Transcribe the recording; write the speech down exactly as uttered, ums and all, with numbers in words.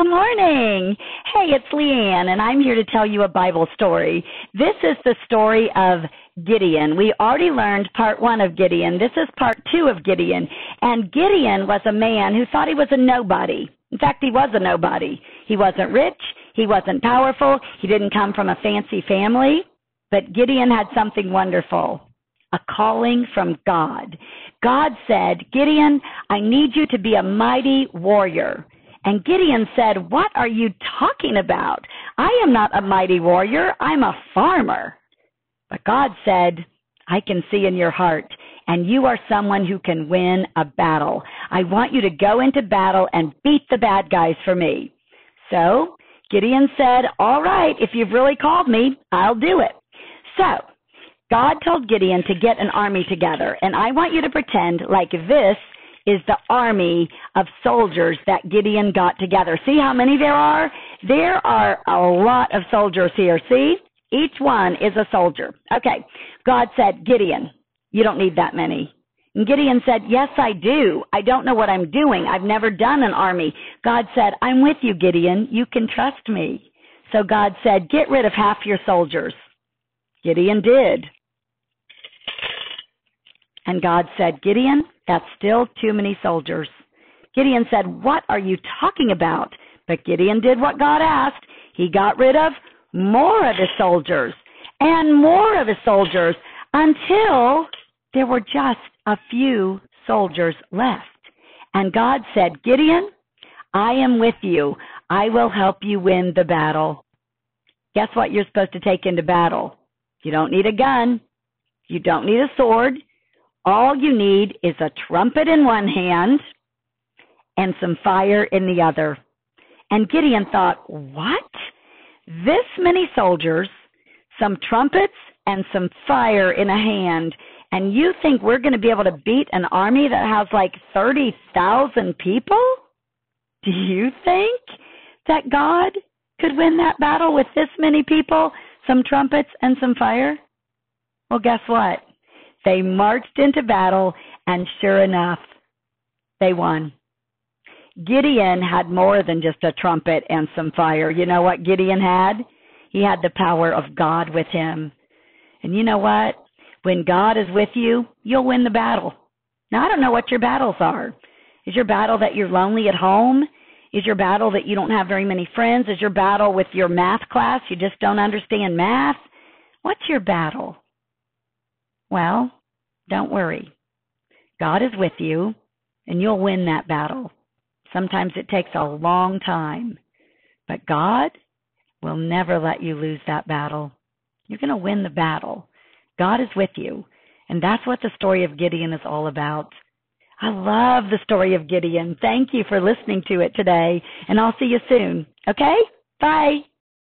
Good morning. Hey, it's Leanne, and I'm here to tell you a Bible story. This is the story of Gideon. We already learned part one of Gideon. This is part two of Gideon. And Gideon was a man who thought he was a nobody. In fact, he was a nobody. He wasn't rich. He wasn't powerful. He didn't come from a fancy family. But Gideon had something wonderful, a calling from God. God said, Gideon, I need you to be a mighty warrior. And Gideon said, what are you talking about? I am not a mighty warrior. I'm a farmer. But God said, I can see in your heart, and you are someone who can win a battle. I want you to go into battle and beat the bad guys for me. So Gideon said, all right, if you've really called me, I'll do it. So God told Gideon to get an army together, and I want you to pretend like this is the army of soldiers that Gideon got together. See how many there are? There are a lot of soldiers here. See? Each one is a soldier. Okay. God said, Gideon, you don't need that many. And Gideon said, yes, I do. I don't know what I'm doing. I've never done an army. God said, I'm with you, Gideon. You can trust me. So God said, get rid of half your soldiers. Gideon did. And God said, Gideon, that's still too many soldiers. Gideon said, what are you talking about? But Gideon did what God asked. He got rid of more of his soldiers and more of his soldiers until there were just a few soldiers left. And God said, Gideon, I am with you. I will help you win the battle. Guess what you're supposed to take into battle? You don't need a gun. You don't need a sword. All you need is a trumpet in one hand and some fire in the other. And Gideon thought, what? This many soldiers, some trumpets, and some fire in a hand, and you think we're going to be able to beat an army that has like thirty thousand people? Do you think that God could win that battle with this many people, some trumpets, and some fire? Well, guess what? They marched into battle, and sure enough, they won. Gideon had more than just a trumpet and some fire. You know what Gideon had? He had the power of God with him. And you know what? When God is with you, you'll win the battle. Now, I don't know what your battles are. Is your battle that you're lonely at home? Is your battle that you don't have very many friends? Is your battle with your math class? You just don't understand math? What's your battle? Well, don't worry. God is with you, and you'll win that battle. Sometimes it takes a long time, but God will never let you lose that battle. You're going to win the battle. God is with you, and that's what the story of Gideon is all about. I love the story of Gideon. Thank you for listening to it today, and I'll see you soon. Okay? Bye.